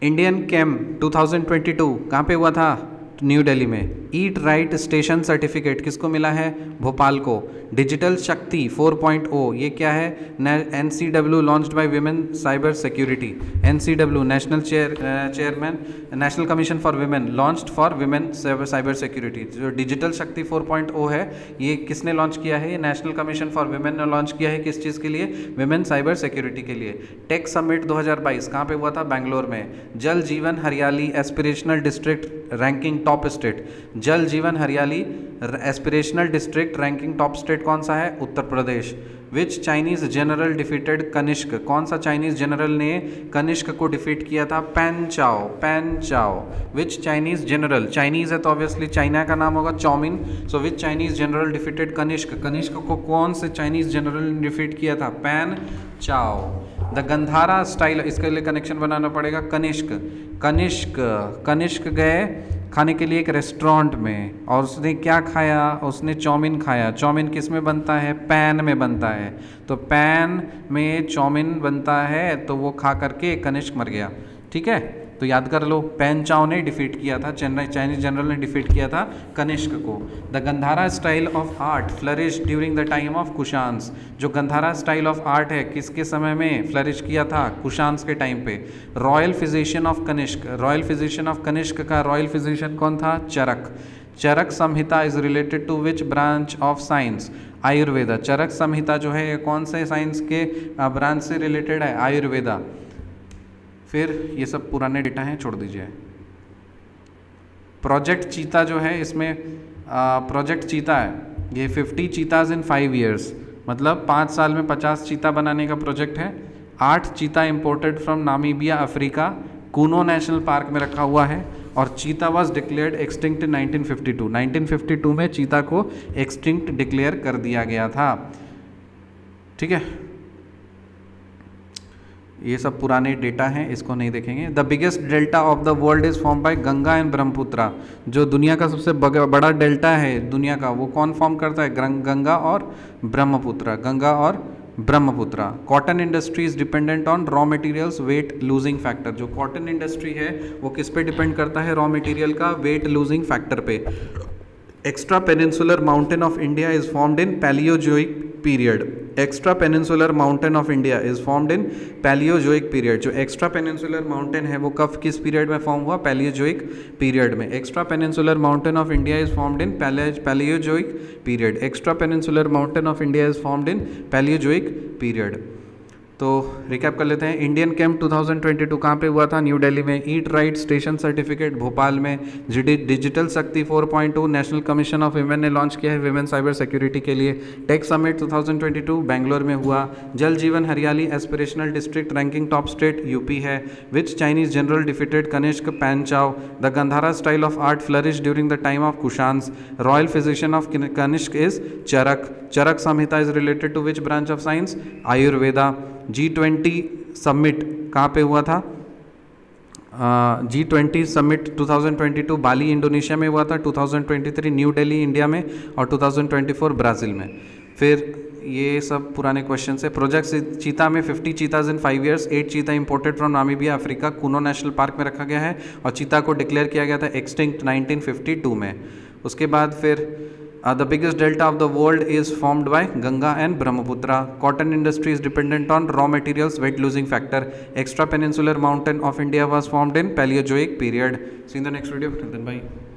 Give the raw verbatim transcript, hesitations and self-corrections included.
Indian camp two thousand twenty two कहाँ पे हुआ था? न्यू दिल्ली में। ईट राइट स्टेशन सर्टिफिकेट किसको मिला है? भोपाल को। डिजिटल शक्ति फोर पॉइंट ओ ये क्या है? N C W launched by women cyber security. N C W national chair chairman national commission for women launched for women cyber security. जो digital Shakti four point O है ये किसने लॉन्च किया है? ये नेशनल कमीशन फॉर विमेन ने launch किया है। किस चीज़ के लिए? विमेन साइबर सिक्योरिटी के लिए। टेक समिट दो हज़ार बाईस कहाँ पे हुआ था? बैंगलोर में। Jal Jeevan Hariyali aspirational district ranking top state. Jal Jeevan Hariyali aspirational district ranking top state कौन सा है? Uttar Pradesh. Which Chinese general defeated Kanishka, कौन सा चाइनीज जनरल ने कनिष्क को डिफीट किया था? पैन चाओ। पैन चाओ। विच चाइनीज जनरल, चाइनीज है तो ऑब्वियसली चाइना का नाम होगा chowmein. So which Chinese general defeated Kanishka, Kanishka को कौन से चाइनीज जनरल ने डिफीट किया था? Pan Chao. The Gandhara style, इसके लिए कनेक्शन बनाना पड़ेगा। कनिष्क, कनिष्क कनिष्क गए खाने के लिए एक रेस्टोरेंट में और उसने क्या खाया? उसने चाउमीन खाया। चाउमीन किस में बनता है? पैन में बनता है। तो पैन में चाउमीन बनता है तो वो खा करके कनिष्क मर गया। ठीक है, तो याद कर लो, पैन चाओ ने डिफीट किया था, चेन्नई चाइनीज जनरल ने डिफीट किया था कनिष्क को। The Gandhara style of art flourish during the time of Kushans. जो गंधारा स्टाइल ऑफ आर्ट है किसके समय में फ्लरिश किया था? कुशांस के टाइम पे। Royal physician of Kanishka, royal physician of Kanishka का रॉयल फिजिशियन कौन था? Charak. Charak Samhita is related to which branch of science? Ayurveda. Charak Samhita जो है ये कौन से साइंस के ब्रांच से रिलेटेड है? आयुर्वेदा। फिर ये सब पुराने डेटा हैं, छोड़ दीजिए। प्रोजेक्ट चीता जो है इसमें प्रोजेक्ट चीता है ये fifty cheetahs in five years, मतलब पाँच साल में पचास चीता बनाने का प्रोजेक्ट है। आठ cheetah imported from Namibia Africa Kuno national park में रखा हुआ है। और cheetah was declared extinct in nineteen fifty two. Nineteen fifty two में चीता को एक्सटिंक्ट डिक्लेयर कर दिया गया था। ठीक है, ये सब पुराने डेटा हैं, इसको नहीं देखेंगे। The biggest delta of the world is form by Ganga and Brahmaputra. जो दुनिया का सबसे बड़ा डेल्टा है दुनिया का वो कौन फॉर्म करता है? गंगा और ब्रह्मपुत्रा। गंगा और Brahmaputra. Cotton industry is dependent on raw materials weight losing factor. जो कॉटन इंडस्ट्री है वो किस पे डिपेंड करता है? रॉ मटेरियल का वेट लूजिंग फैक्टर पे। Extra peninsular mountain of India is formed in Palaeozoic period. Extra peninsular mountain of India is formed in Palaeozoic period. जो एक्स्ट्रा पेनिनसुलर माउंटेन है वो कब किस पीरियड में फॉर्म हुआ? पैलियोजोइक पीरियड में। Extra peninsular mountain of India is formed in Palaeozoic period. Extra peninsular mountain of India is formed in Palaeozoic period. तो recap कर लेते हैं। Indian camp two thousand twenty two कहाँ पे हुआ था? न्यू दिल्ली में। Eat right station certificate Bhopal में। Digital Shakti four point two national commission of women ने लॉन्च किया है विमेन साइबर सिक्योरिटी के लिए। Tech summit two thousand twenty two Bangalore में हुआ। Jal Jeevan Hariyali aspirational district ranking top state UP है। Which Chinese general defeated Kanishka? Pan Chao. The Gandhara style of art flourish during the time of Kushans. Royal physician of Kanishka is Charak. Charak Samhita is related to which branch of science? Ayurveda. G twenty summit कहाँ पे हुआ था? G twenty summit two thousand twenty two Bali Indonesia में हुआ था। Two thousand twenty three new Delhi India में और to thousand twenty four Brazil में। फिर ये सब पुराने क्वेश्चन है। प्रोजेक्ट चीता में fifty cheetahs in five years. Eight cheetah imported from Namibia Africa Kuno national park में रखा गया है और चीता को डिक्लेयर किया गया था एक्सटिंक्ट नाइनटीन फिफ्टी टू में। उसके बाद फिर Uh, the biggest delta of the world is formed by Ganga and Brahmaputra. Cotton industry is dependent on raw materials weight losing factor. Extra peninsular mountain of India was formed in Paleozoic period. See you in the next video. Till then, bye.